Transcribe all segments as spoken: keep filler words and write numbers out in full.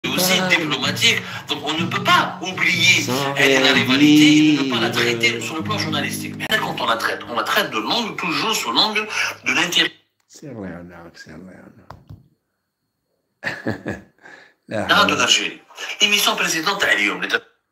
aussi diplomatique. Donc on ne peut pas oublier la rivalité et ne pas la traiter sur le plan journalistique. Mais quand on la traite, on la traite de l'angle, toujours sous l'angle de l'intérêt de l'Algérie. L'émission précédente à Lyon,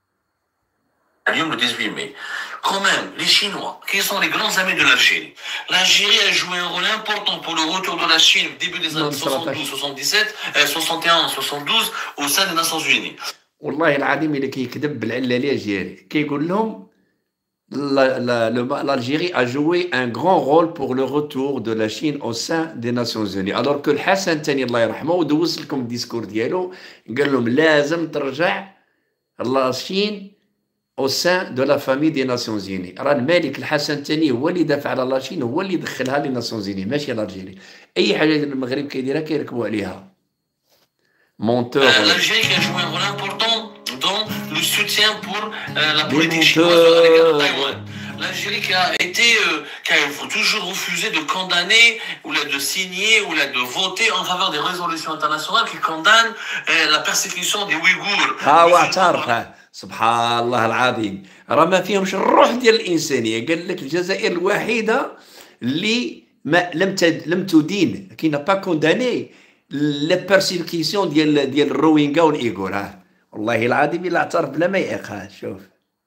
le dix-huit mai. Quand même, les Chinois, qui sont les grands amis de l'Algérie, l'Algérie a joué un rôle important pour le retour de la Chine au début des années soixante-douze soixante-dix-sept, soixante et un soixante-douze au sein des Nations Unies. والله العظيم اللي كيكذب بالعلاليه ديالي كيقول لهم l'Algérie a joué un grand rôle pour le retour de la Chine au sein des Nations Unies alors que الحسن الثاني الله يرحمه ودوز لكم الديسكور ديالو قال لهم لازم ترجع لا Chine au sein de la famille des Nations Unies. راه الملك الحسن الثاني هو اللي دافع على لاشين هو اللي دخلها لي ناسيونز يوني ماشي الالجيري. اي حاجه المغرب كيديرها كيركبوا عليها. مونتور. L'Algérie qui a joué un rôle important dans le soutien pour euh, la politique chinoise à l'égard de Taïwan. L'Algérie qui a été, euh, qui a toujours refusé de condamner ou là, de signer ou là, de voter en faveur des résolutions internationales qui condamnent euh, la persécution des Ouïghours. Ah واعترف سبحان الله العظيم راه ما فيهمش الروح ديال الانسانيه. قال لك الجزائر الوحيده اللي ما لم تد... لم تدين كي با كونداني لا بيرسيكسيون ديال ديال الروينغا والايغور. والله العظيم الا اعترف بلا ما يعيقها. شوف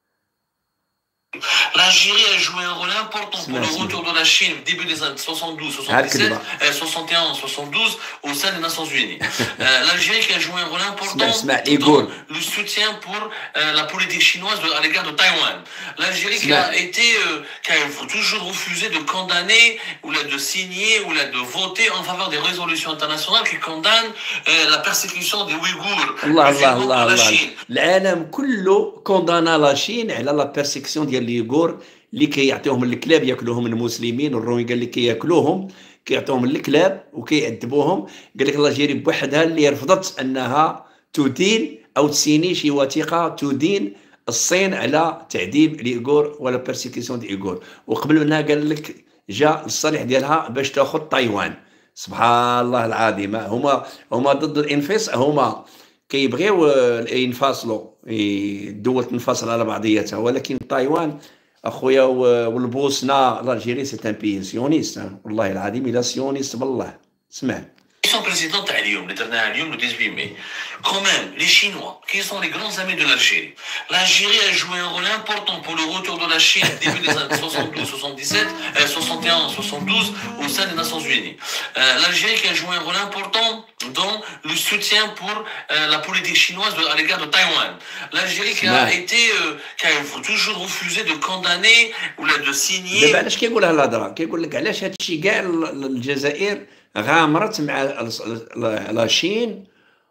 l'Algérie a joué un rôle important pour le retour de la Chine au début des années soixante-douze soixante-dix-sept, soixante et un soixante-douze au sein des Nations Unies. L'Algérie qui a joué un rôle important dans le soutien pour euh, la politique chinoise de, à l'égard de Taïwan. L'Algérie qui a été, euh, qui a toujours refusé de condamner ou là, de signer ou là, de voter en faveur des résolutions internationales qui condamnent euh, la persécution des Ouïghours. Allah, Allah, Allah, Allah. العالم كله كوندانا لا شين على لا بيرسيكسيون ديال الإيغور اللي كيعطيوهم الكلاب ياكلوهم المسلمين والروينغا اللي كياكلوهم كيعطيوهم الكلاب وكيعذبوهم. قال لك الجزائر بوحدها اللي رفضت انها تدين او تسيني شي وثيقه تدين الصين على تعذيب الايغور ولا بيرسيكسيون دي الايغور. وقبل منها قال لك جاء الصالح ديالها باش تاخذ تايوان. سبحان الله العظيم. هما هما ضد الانفصال. هما كيبغيو ينفصلوا الدول تنفصل على بعضياتها ولكن تايوان اخويا والبوسنه الجزائر سي ان بي سيونيست. والله العظيم الى سيونيست بالله. اسمع l'élection présidente à Lyon, le dernier à Lyon le dix-huit mai. Quand même, les Chinois, qui sont les grands amis de l'Algérie, l'Algérie a joué un rôle important pour le retour de la Chine au début des années soixante-douze soixante-dix-sept, soixante et un soixante-douze au sein des Nations Unies. Euh, L'Algérie qui a joué un rôle important dans le soutien pour euh, la politique chinoise de, à l'égard de Taïwan. L'Algérie qui a été, euh, qui a toujours refusé de condamner ou là, de signer. دابا علاش كيقولها الهضره؟ كيقول لك علاش هادشي كاع الجزائر غامرت مع لاشين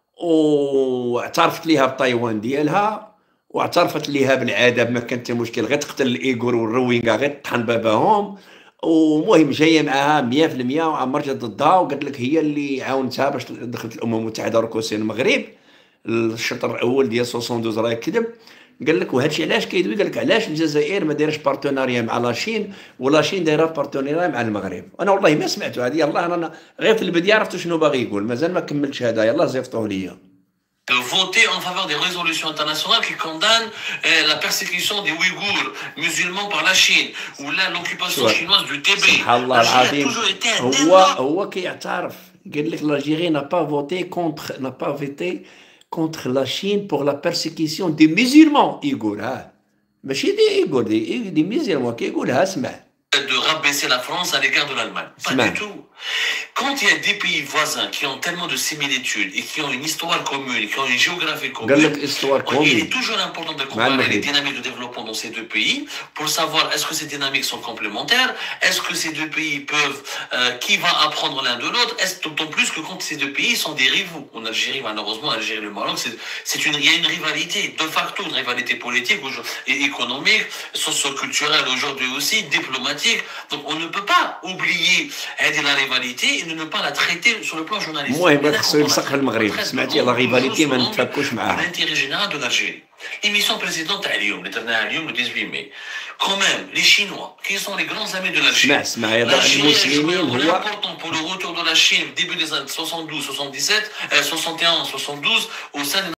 واعترفت ليها بتايوان ديالها واعترفت ليها بالعذاب ما كان حتى مشكل غير تقتل الايغور والروينغا غير تطحن باباهم. ومهم جايه معاها مية في المية وعمر جات ضدها وقالت لك هي اللي عاونتها باش دخلت الامم المتحده ركوسين المغرب. الشطر الاول ديال اثنين وستين راه كذب. قال لك وهادشي علاش كيدوي؟ قال لك علاش الجزائر ما دايرش بارتناريا مع لاشين ولاشين دايره بارتناريا مع المغرب. انا والله ما سمعتو هذه. يلاه انا غير في البدايه عرفتو شنو باغي يقول مازال ما كملتش هذا. يلاه زيفطوه ليا. De voter en faveur des résolutions internationales qui condamnent euh, la persécution des Ouïghours musulmans par la Chine ou là l'occupation chinoise du Tibet. L'Algérie a toujours été un هو هو كيعترف. قال لك l'Algérie n'a pas voté contre n'a pas voté contre la Chine pour la persécution des musulmans ouïghours. ها ماشي دي ايغور دي دي musulmans كيقولها. اسمع de rabaisser la France à l'égard de l'Allemagne. Pas du tout. Quand il y a des pays voisins qui ont tellement de similitudes et qui ont une histoire commune, qui ont une géographie commune, il est toujours important de comparer les dynamiques de développement dans ces deux pays pour savoir est-ce que ces dynamiques sont complémentaires, est-ce que ces deux pays peuvent, euh, qui va apprendre l'un de l'autre, est-ce d'autant plus que quand ces deux pays sont des rivaux. En Algérie, malheureusement, Algérie et le Maroc, c'est une, il y a une rivalité, de facto, une rivalité politique et économique, socio-culturelle aujourd'hui aussi, diplomatique. Donc on ne peut pas oublier la rivalité et de ne pas la traiter sur le plan journalistique. المهم خصو يلصق المغرب سمعتي لا ريفاليتي ما نتفكوش معاها. L'intérêt général de l'Algérie. L'émission présidente à Lyon, le dix-huit mai. Quand même, les Chinois, qui sont les grands amis de l'Algérie, l'Algérie a joué un rôle important pour le retour de la Chine début des années soixante-douze, soixante-dix-sept, soixante et un, soixante-douze au sein des